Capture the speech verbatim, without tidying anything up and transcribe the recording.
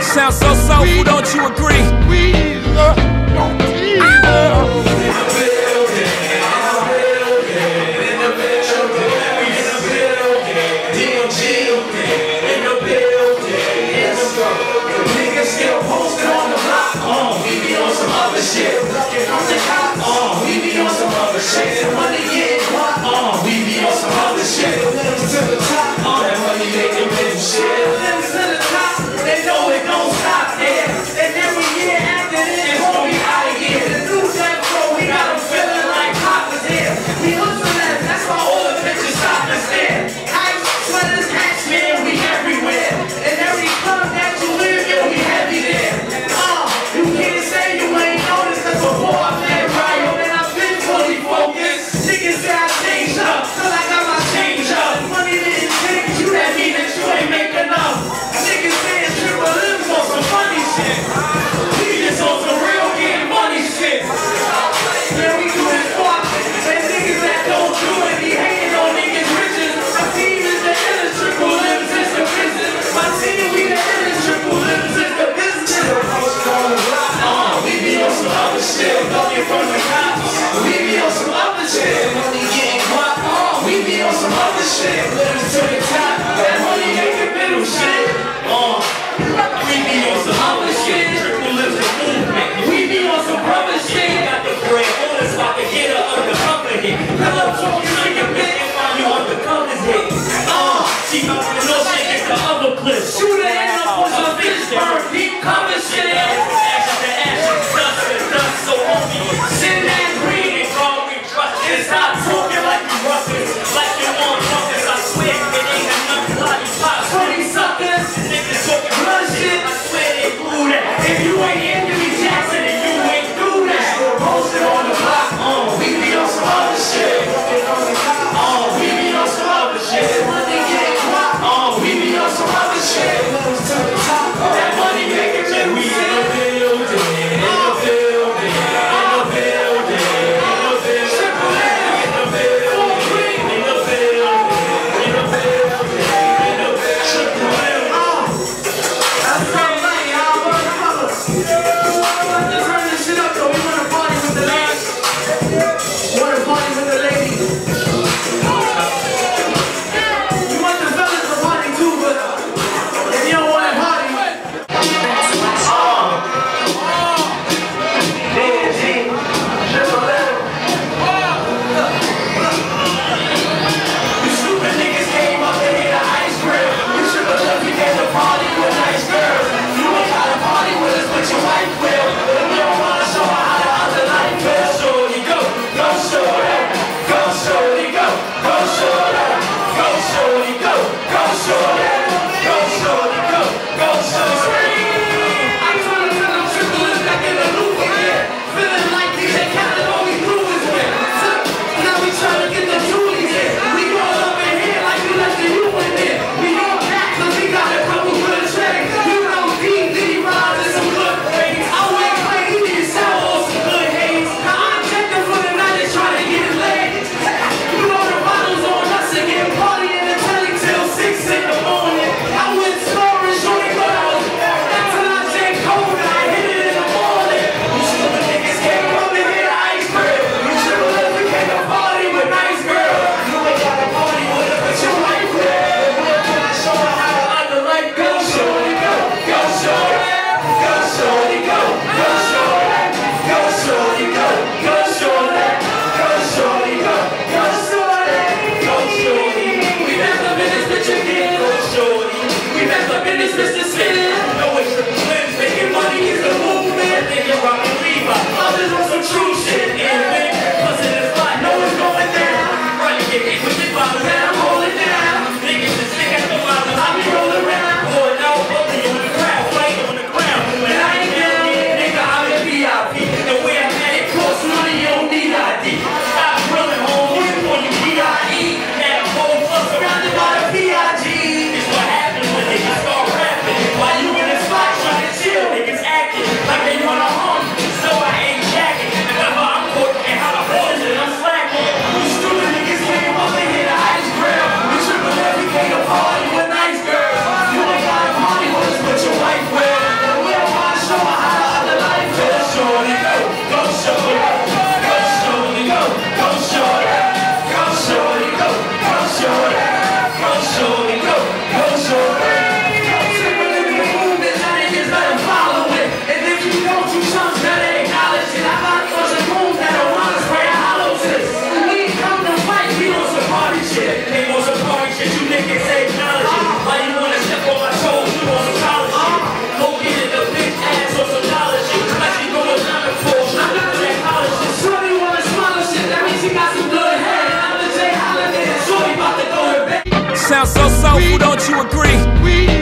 Sounds so soulful, don't you agree? We love people. Shit, looking from the top, uh, we be on some other shit. The money get hot, uh, we be on some other shit. Limbs to the top, uh, that money making little shit. Limbs to the top, they know it don't stop there. And every year after this, won't be out of here. The new Death Row, we got them feeling like Papa's here. We hustle them, that's why all the bitches stop and stare. Hats, sweaters, hats, man, we everywhere. And every club that you live in, we heavy there. Uh, you can't say you ain't noticed, cause before I met Ryo, and I've been fully focused. Cause you niggas ain't acknowledge it. Why you wanna step on my toes? You on some college shit. Go get it, a big ass on some dollar shit. Like she going down the floor. I'm not that college shit. Shorty wanna smile shit. That means she got some good hair. I'm the J Holiday. Shorty about to go to bed. Sounds so soulful, don't you agree? We